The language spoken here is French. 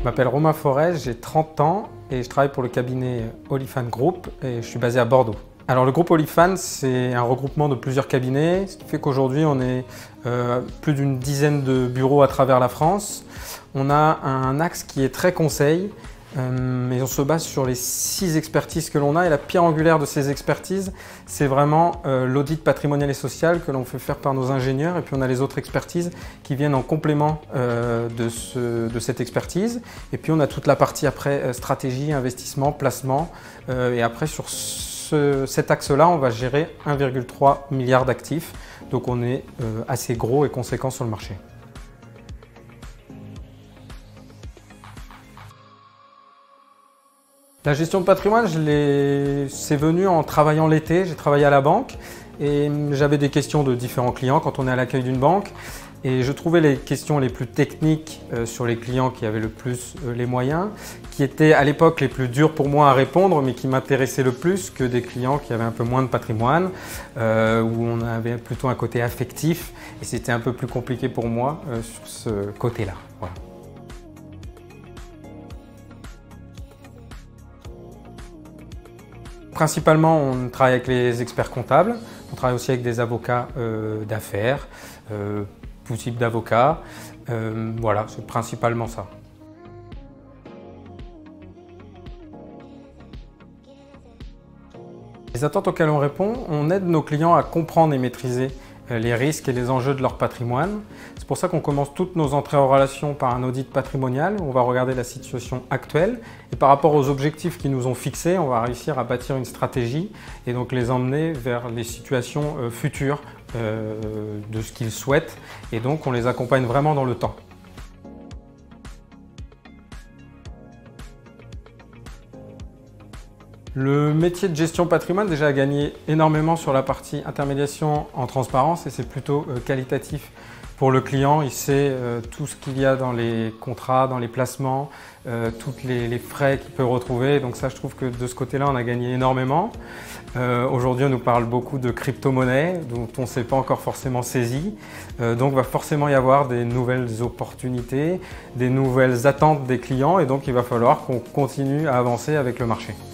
Je m'appelle Romain Forest, j'ai 30 ans et je travaille pour le cabinet Olifant Group et je suis basé à Bordeaux. Alors le groupe Olifant, c'est un regroupement de plusieurs cabinets, ce qui fait qu'aujourd'hui on est plus d'une dizaine de bureaux à travers la France. On a un axe qui est très conseil, mais on se base sur les 6 expertises que l'on a et la pierre angulaire de ces expertises, c'est vraiment l'audit patrimonial et social que l'on fait faire par nos ingénieurs, et puis on a les autres expertises qui viennent en complément de cette expertise, et puis on a toute la partie après stratégie, investissement, placement, et après sur cet axe-là, on va gérer 1,3 milliard d'actifs, donc on est assez gros et conséquent sur le marché. La gestion de patrimoine, c'est venu en travaillant l'été. J'ai travaillé à la banque et j'avais des questions de différents clients quand on est à l'accueil d'une banque. Et je trouvais les questions les plus techniques sur les clients qui avaient le plus les moyens, qui étaient à l'époque les plus dures pour moi à répondre, mais qui m'intéressaient le plus que des clients qui avaient un peu moins de patrimoine, où on avait plutôt un côté affectif. Et c'était un peu plus compliqué pour moi sur ce côté-là. Voilà. Principalement, on travaille avec les experts comptables, on travaille aussi avec des avocats d'affaires, tout type d'avocats. Voilà, c'est principalement ça. Les attentes auxquelles on répond, on aide nos clients à comprendre et maîtriser les risques et les enjeux de leur patrimoine. C'est pour ça qu'on commence toutes nos entrées en relation par un audit patrimonial. On va regarder la situation actuelle et par rapport aux objectifs qui nous ont fixés, on va réussir à bâtir une stratégie et donc les emmener vers les situations futures de ce qu'ils souhaitent, et donc on les accompagne vraiment dans le temps. Le métier de gestion patrimoine déjà a gagné énormément sur la partie intermédiation en transparence, et c'est plutôt qualitatif pour le client. Il sait tout ce qu'il y a dans les contrats, dans les placements, tous les frais qu'il peut retrouver. Donc ça, je trouve que de ce côté-là, on a gagné énormément. Aujourd'hui, on nous parle beaucoup de crypto-monnaies dont on ne s'est pas encore forcément saisi. Donc il va forcément y avoir des nouvelles opportunités, des nouvelles attentes des clients, et donc il va falloir qu'on continue à avancer avec le marché.